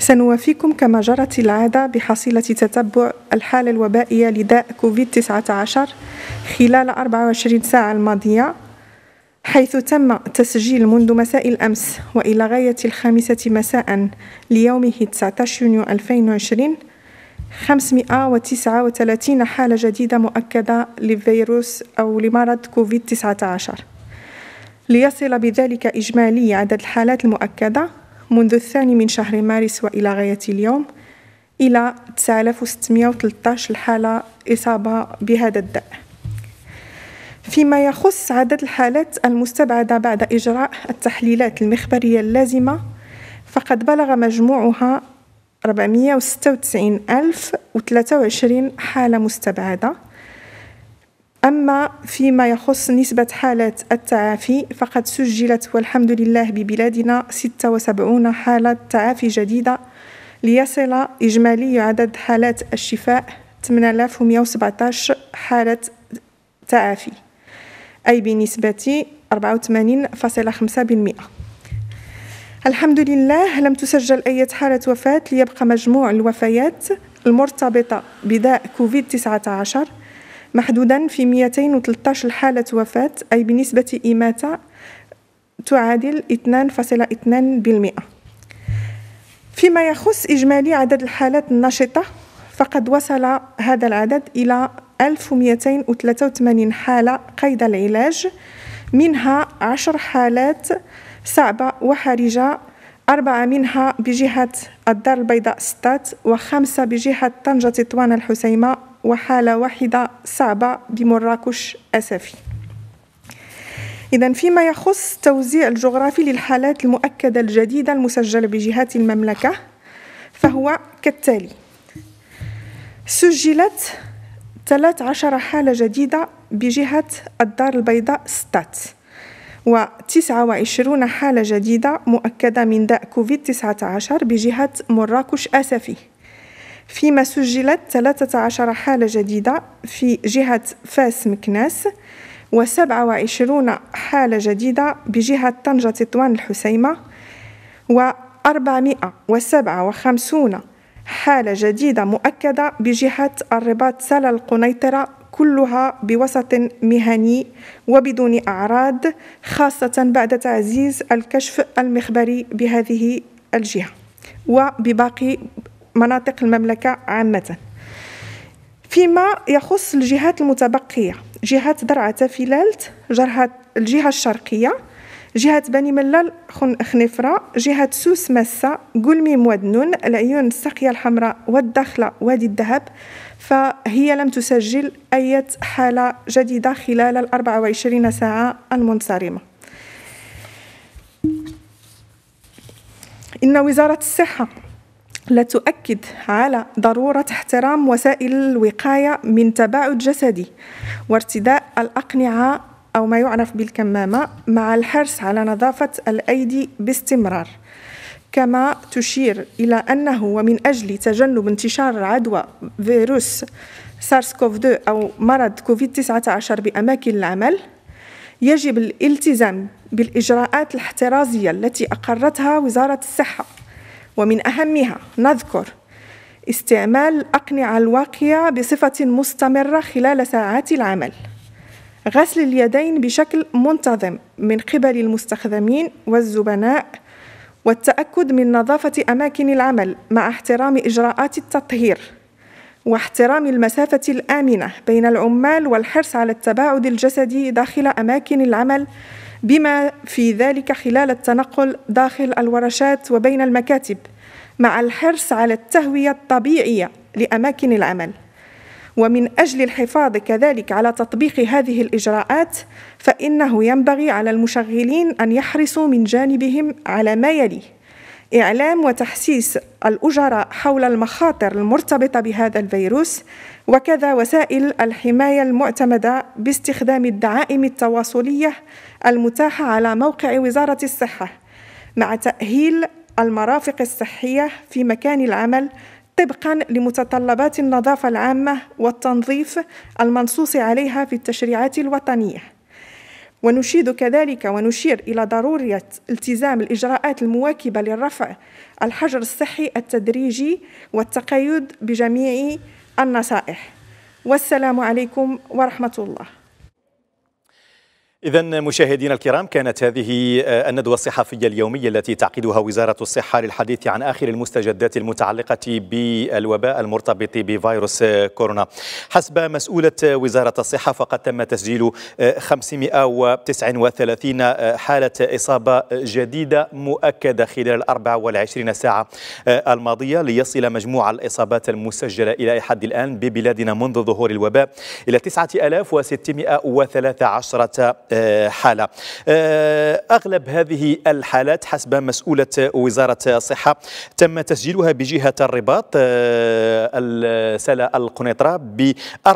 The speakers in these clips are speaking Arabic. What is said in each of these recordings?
سنوافيكم كما جرت العادة بحصيلة تتبع الحالة الوبائية لداء كوفيد-19 خلال 24 ساعة الماضية، حيث تم تسجيل منذ مساء الأمس وإلى غاية 5 مساء ليومه 19 يونيو 2020 539 حالة جديدة مؤكدة لفيروس أو لمرض كوفيد-19، ليصل بذلك إجمالي عدد الحالات المؤكدة منذ 2 شهر مارس وإلى غاية اليوم إلى 9613 حالة إصابة بهذا الداء. فيما يخص عدد الحالات المستبعدة بعد إجراء التحليلات المخبرية اللازمة، فقد بلغ مجموعها 496,023 حالة مستبعدة. أما فيما يخص نسبة حالات التعافي، فقد سجلت والحمد لله ببلادنا 76 حالة تعافي جديدة، ليصل إجمالي عدد حالات الشفاء 8117 حالة تعافي، أي بنسبة 84.5%. الحمد لله لم تسجل أي حالة وفاة، ليبقى مجموع الوفيات المرتبطة بداء كوفيد-19 محدوداً في 213 حالة وفاة، أي بنسبة إماتة تعادل 2.2%. فيما يخص إجمالي عدد الحالات النشطة، فقد وصل هذا العدد إلى 1283 حالة قيد العلاج، منها 10 حالات صعبة وحرجة، 4 منها بجهة الدار البيضاء ستات، و5 بجهة طنجة تطوان الحسيمة، وحالة واحدة صعبة بمراكش أسفي. إذن فيما يخص توزيع الجغرافي للحالات المؤكدة الجديدة المسجلة بجهات المملكة، فهو كالتالي: سجلت 13 حالة جديدة بجهة الدار البيضاء ستات، و29 حالة جديدة مؤكدة من داء كوفيد-19 بجهة مراكش أسفي، فيما سجلت 13 حالة جديدة في جهة فاس مكناس، و27 حالة جديدة بجهة طنجة تطوان الحسيمة، و457 حالة جديدة مؤكدة بجهة الرباط سلا القنيطرة، كلها بوسط مهني وبدون أعراض، خاصة بعد تعزيز الكشف المخبري بهذه الجهة وبباقي مناطق المملكة عامة. فيما يخص الجهات المتبقية، جهة درعا تافيلالت، الجهة الشرقية، جهة بني ملال خنفرة، جهة سوس مسا، قلمي مودنون، العيون السقية الحمراء والدخلة وادي الذهب، فهي لم تسجل أي حالة جديدة خلال 24 ساعة المنصرمة. إن وزارة الصحة لا تؤكد على ضرورة احترام وسائل الوقاية من تباعد جسدي وارتداء الأقنعة أو ما يعرف بالكمامة، مع الحرص على نظافة الأيدي باستمرار. كما تشير إلى أنه ومن أجل تجنب انتشار عدوى فيروس سارس كوف 2 أو مرض كوفيد-19 بأماكن العمل، يجب الالتزام بالإجراءات الاحترازية التي أقرتها وزارة الصحة، ومن أهمها نذكر استعمال الأقنعة الواقية بصفة مستمرة خلال ساعات العمل، غسل اليدين بشكل منتظم من قبل المستخدمين والزبناء، والتأكد من نظافة أماكن العمل مع احترام إجراءات التطهير، واحترام المسافة الآمنة بين العمال، والحرص على التباعد الجسدي داخل أماكن العمل، بما في ذلك خلال التنقل داخل الورشات وبين المكاتب، مع الحرص على التهوية الطبيعية لأماكن العمل. ومن أجل الحفاظ كذلك على تطبيق هذه الإجراءات، فإنه ينبغي على المشغلين أن يحرصوا من جانبهم على ما يلي: إعلام وتحسيس الأجراء حول المخاطر المرتبطة بهذا الفيروس، وكذا وسائل الحماية المعتمدة باستخدام الدعائم التواصلية المتاحة على موقع وزارة الصحة، مع تأهيل المرافق الصحية في مكان العمل طبقاً لمتطلبات النظافة العامة والتنظيف المنصوص عليها في التشريعات الوطنية. ونشيد كذلك ونشير إلى ضرورة التزام الإجراءات المواكبة للرفع الحجر الصحي التدريجي والتقيد بجميع النصائح. والسلام عليكم ورحمة الله. إذن مشاهدينا الكرام، كانت هذه الندوة الصحفية اليومية التي تعقدها وزارة الصحة للحديث عن آخر المستجدات المتعلقة بالوباء المرتبط بفيروس كورونا. حسب مسؤولة وزارة الصحة فقد تم تسجيل 539 حالة إصابة جديدة مؤكدة خلال 24 ساعة الماضية، ليصل مجموع الإصابات المسجلة إلى حد الآن ببلادنا منذ ظهور الوباء إلى 9613 حالة. أغلب هذه الحالات حسب مسؤولة وزارة الصحة تم تسجيلها بجهة الرباط سلا القنيطرة ب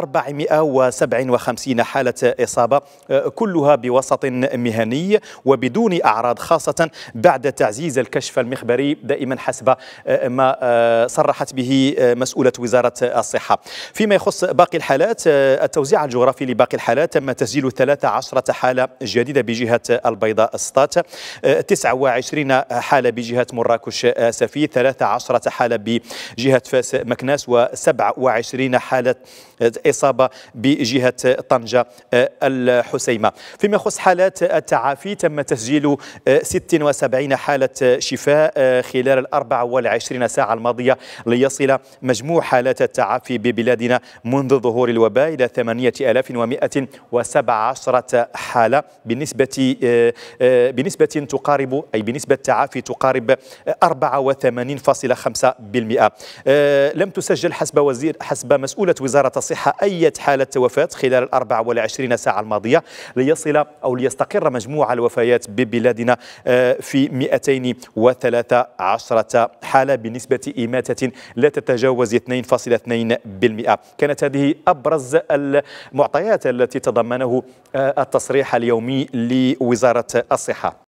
457 حالة إصابة، كلها بوسط مهني وبدون أعراض، خاصة بعد تعزيز الكشف المخبري دائما حسب ما صرحت به مسؤولة وزارة الصحة. فيما يخص باقي الحالات، التوزيع الجغرافي لباقي الحالات تم تسجيل 13 حالة جديدة بجهة البيضاء سطات، 29 حالة بجهة مراكش سفي، 13 حالة بجهة فاس مكناس، و27 حالة إصابة بجهة طنجة الحسيمة. فيما يخص حالات التعافي تم تسجيل 76 حالة شفاء خلال 24 ساعة الماضية، ليصل مجموع حالات التعافي ببلادنا منذ ظهور الوباء إلى 8117 حالة، بنسبة تقارب، أي بنسبة تعافي تقارب 84.5%. لم تسجل حسب مسؤولة وزارة الصحة أي حالة وفاة خلال 24 ساعة الماضية، ليصل أو ليستقر مجموع الوفيات ببلادنا في 213 حالة بنسبة إماتة لا تتجاوز 2.2%. كانت هذه أبرز المعطيات التي تضمنه التصريح اليومي لوزارة الصحة.